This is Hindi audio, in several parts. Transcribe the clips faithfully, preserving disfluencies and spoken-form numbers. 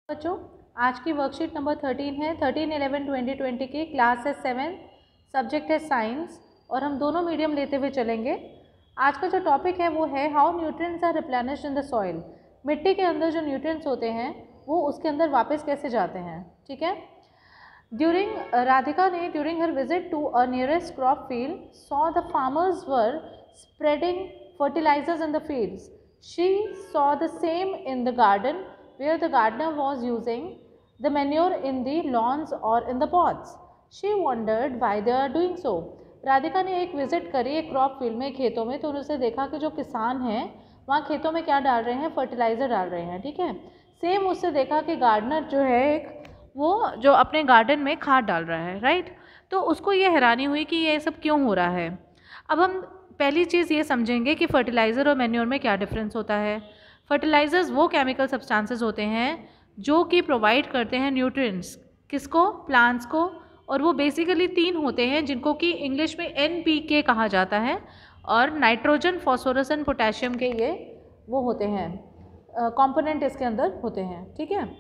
बच्चों, आज की वर्कशीट नंबर थर्टीन है। थर्टीन इलेवन ट्वेंटी ट्वेंटी की क्लास है सेवन, सब्जेक्ट है साइंस और हम दोनों मीडियम लेते हुए चलेंगे। आज का जो टॉपिक है वो है how nutrients are replenished in the soil. मिट्टी के अंदर जो न्यूट्रिएंट्स होते हैं वो उसके अंदर वापस कैसे जाते हैं। ठीक है। ड्यूरिंग राधिका ने during her visit to a nearest crop field saw the farmers were spreading fertilizers in the fields. She saw the same in the garden where the gardener was using the manure in the lawns or in the pots. She wondered why they are doing so. Radhika ने एक विजिट करी एक क्रॉप फील्ड में, खेतों में, तो उन्होंने देखा कि जो किसान हैं वहाँ खेतों में क्या डाल रहे हैं, फर्टिलाइज़र डाल रहे हैं। ठीक है। सेम उससे देखा कि गार्डनर जो है एक वो जो अपने गार्डन में खाद डाल रहा है, राइट। तो उसको ये हैरानी हुई कि ये सब क्यों हो रहा है। अब हम पहली चीज़ ये समझेंगे कि फर्टिलाइज़र और मैन्योर में क्या डिफरेंस होता है। फर्टिलाइज़र्स वो केमिकल सब्सटेंसेस होते हैं जो कि प्रोवाइड करते हैं न्यूट्रिएंट्स, किसको, प्लांट्स को, और वो बेसिकली तीन होते हैं जिनको कि इंग्लिश में एन पी के कहा जाता है, और नाइट्रोजन, फॉस्फोरस एंड पोटेशियम के ये वो होते हैं कंपोनेंट इसके अंदर होते हैं। ठीक है।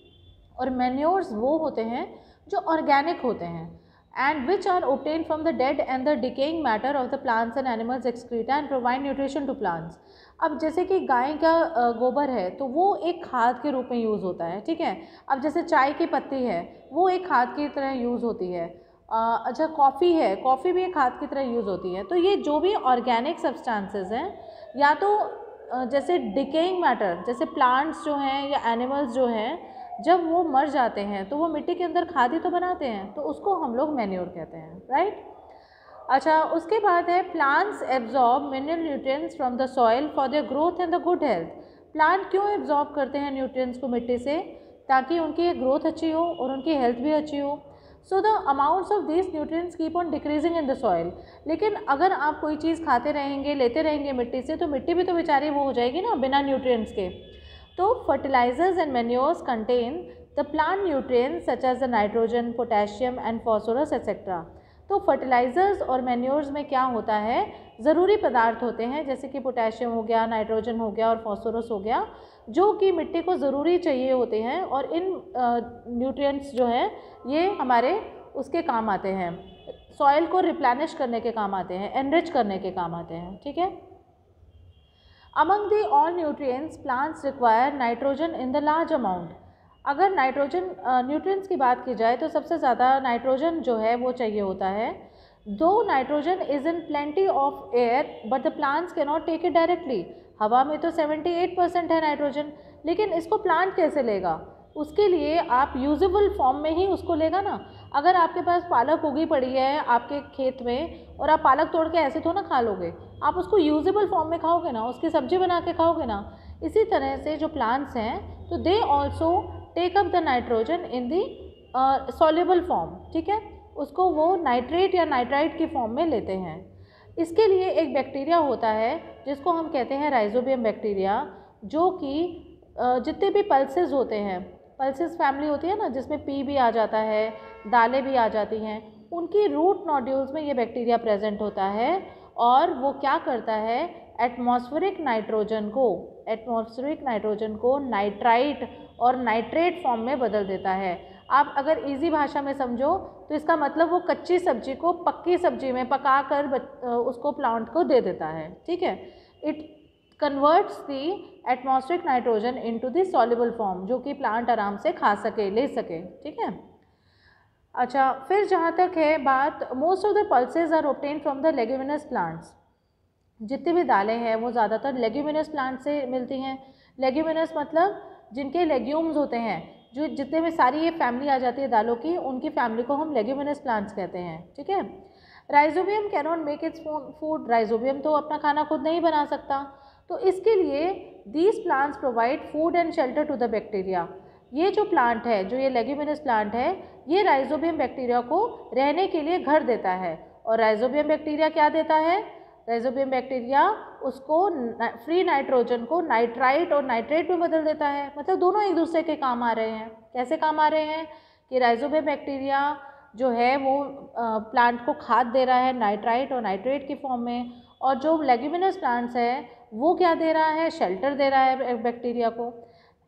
और मैन्योर्स वो होते हैं जो ऑर्गेनिक होते हैं and which are obtained from the dead and the decaying matter of the plants and animals excreta and provide nutrition to plants. अब जैसे कि गाय का गोबर है तो वो एक खाद के रूप में यूज़ होता है। ठीक है। अब जैसे चाय की पत्ती है वो एक खाद की तरह यूज़ होती है। अच्छा, कॉफ़ी है, कॉफ़ी भी एक खाद की तरह यूज़ होती है। तो ये जो भी ऑर्गेनिक सब्सटेंसेस हैं, या तो जैसे डिकेइंग मैटर, जैसे प्लांट्स जो हैं या एनिमल्स जो हैं, जब वो मर जाते हैं तो वो मिट्टी के अंदर खाद ही तो बनाते हैं, तो उसको हम लोग मैन्योर कहते हैं, राइट। अच्छा, उसके बाद है plants absorb mineral nutrients from the soil for their growth and the good health. Plant क्यों एब्जॉर्ब करते हैं न्यूट्रिएंट्स को मिट्टी से? ताकि उनकी ग्रोथ अच्छी हो और उनकी हेल्थ भी अच्छी हो। So the amounts of this nutrients keep on decreasing in the soil. लेकिन अगर आप कोई चीज़ खाते रहेंगे, लेते रहेंगे मिट्टी से, तो मिट्टी भी तो बेचारी वो हो जाएगी ना बिना न्यूट्रिएंट्स के। तो fertilizers and manures contain the plant nutrients such as the nitrogen, potassium and phosphorus et cetera. तो फर्टिलाइज़र्स और मैन्योर्स में क्या होता है, ज़रूरी पदार्थ होते हैं जैसे कि पोटेशियम हो गया, नाइट्रोजन हो गया और फॉस्फोरस हो गया, जो कि मिट्टी को ज़रूरी चाहिए होते हैं, और इन न्यूट्रिएंट्स जो हैं ये हमारे उसके काम आते हैं, सॉइल को रिप्लेनिश करने के काम आते हैं, एनरिच करने के काम आते हैं। ठीक है। Among the all nutrients, plants require nitrogen in the large amount. अगर नाइट्रोजन न्यूट्रिएंट्स की बात की जाए तो सबसे ज़्यादा नाइट्रोजन जो है वो चाहिए होता है। दो nitrogen is in plenty of air but the plants can not take it directly. हवा में तो अठहत्तर परसेंट है नाइट्रोजन, लेकिन इसको प्लांट कैसे लेगा? उसके लिए आप यूजेबल फॉर्म में ही उसको लेगा ना। अगर आपके पास पालक उगी पड़ी है आपके खेत में और आप पालक तोड़ के ऐसे तो ना खा लोगे, आप उसको यूजेबल फॉर्म में खाओगे ना, उसकी सब्जी बना के खाओगे ना। इसी तरह से जो प्लांट्स हैं तो they also take up the nitrogen in the soluble form. ठीक है। उसको वो नाइट्रेट या नाइट्राइट की फॉर्म में लेते हैं। इसके लिए एक बैक्टीरिया होता है जिसको हम कहते हैं राइजोबियम बैक्टीरिया, जो कि जितने भी पल्सेस होते हैं, पल्सेस फैमिली होती है ना जिसमें पी भी आ जाता है, दालें भी आ जाती हैं, उनकी रूट नोड्यूल्स में ये बैक्टीरिया प्रेजेंट होता है, और वो क्या करता है, एटमॉस्फेरिक नाइट्रोजन को एटमॉस्फेरिक नाइट्रोजन को नाइट्राइट और नाइट्रेट फॉर्म में बदल देता है। आप अगर इजी भाषा में समझो तो इसका मतलब वो कच्ची सब्जी को पक्की सब्जी में पका कर उसको प्लांट को दे देता है। ठीक है। It converts the atmospheric nitrogen into the soluble form, जो कि प्लांट आराम से खा सके, ले सके। ठीक है। अच्छा, फिर जहाँ तक है बात, most of the pulses are obtain from the leguminous plants. जितनी भी दालें हैं वो ज़्यादातर लेग्यूमिनस प्लांट से मिलती हैं। लेग्यूमिनस मतलब जिनके लेग्यूम्स होते हैं, जो जितने में सारी ये फैमिली आ जाती है दालों की, उनकी फैमिली को हम लेग्यूमिनस प्लांट्स कहते हैं। ठीक है। Rhizobium can not make its food. Rhizobium तो अपना खाना खुद नहीं बना सकता, तो इसके लिए these plants provide food and shelter to the bacteria. ये जो प्लांट है, जो ये लेग्यूमिनस प्लांट है, ये राइजोबियम बैक्टीरिया को रहने के लिए घर देता है। और राइजोबियम बैक्टीरिया क्या देता है? राइजोबियम बैक्टीरिया उसको फ्री नाइट्रोजन को नाइट्राइट और नाइट्रेट में बदल देता है। मतलब दोनों एक दूसरे के काम आ रहे हैं। कैसे काम आ रहे हैं कि राइजोबियम बैक्टीरिया जो है वो प्लांट को खाद दे रहा है नाइट्राइट और नाइट्रेट की फॉर्म में, और जो लेग्यूमिनस प्लांट्स है वो क्या दे रहा है? शेल्टर दे रहा है बैक्टीरिया को।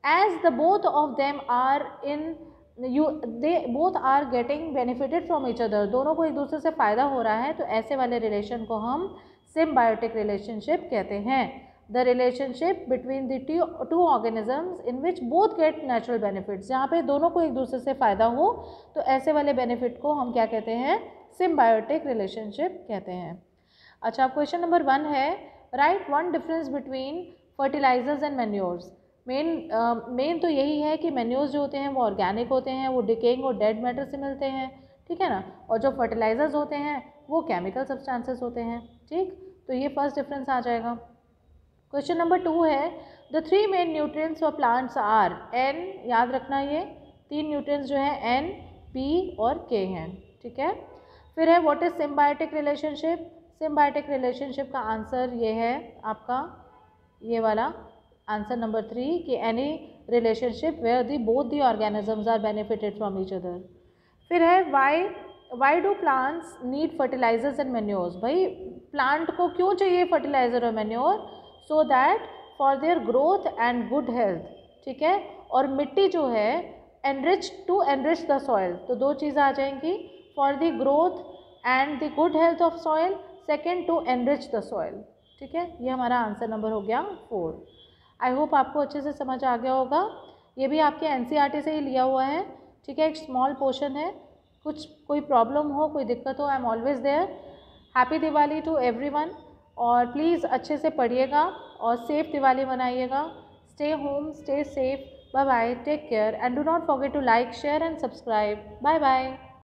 As the both of them are in you they both are getting benefited from each other, दोनों को एक दूसरे से फ़ायदा हो रहा है, तो ऐसे वाले रिलेशन को हम सिम्बायोटिक रिलेशनशिप कहते हैं। The relationship between the two organisms in which both get natural benefits, जहाँ पे दोनों को एक दूसरे से फ़ायदा हो, तो ऐसे वाले बेनिफिट को हम क्या कहते हैं, सिम्बायोटिक रिलेशनशिप कहते हैं। अच्छा, क्वेश्चन नंबर वन है, write one difference between fertilizers and manures. Main main तो यही है कि मैन्योर्स जो होते हैं वो ऑर्गेनिक होते हैं, वो डिकेइंग और डेड मैटर से मिलते हैं, ठीक है ना, और जो फर्टिलाइजर्स होते हैं वो केमिकल सब्सटेंसेस होते हैं, ठीक। तो ये फर्स्ट डिफरेंस आ जाएगा। क्वेश्चन नंबर टू है, the three main nutrients for plants are, N, याद रखना ये तीन न्यूट्रिएंट्स जो हैं एन, पी और के हैं, ठीक है। फिर है, what is symbiotic relationship. Symbiotic relationship का आंसर ये है आपका, ये वाला आंसर नंबर थ्री, कि any relationship where the both the organisms are benefited from each other. फिर है, why why do plants need fertilizers and manures. भाई प्लांट को क्यों चाहिए फर्टिलाइजर और manure, so that for their growth and good health, ठीक है। और मिट्टी जो है enrich to enrich the soil, तो दो चीज़ें आ जाएंगी, for the growth and the good health of soil, second to enrich the soil, ठीक है। ये हमारा आंसर नंबर हो गया फोर। आई होप आपको अच्छे से समझ आ गया होगा। ये भी आपके एनसीईआरटी से ही लिया हुआ है, ठीक है, एक स्मॉल पोर्शन है। कुछ कोई प्रॉब्लम हो, कोई दिक्कत हो, I am always there. Happy Diwali to everyone, और प्लीज़ अच्छे से पढ़िएगा और सेफ दिवाली मनाइएगा। Stay home, stay safe, bye bye, take care and do not forget to like, share and subscribe. Bye bye.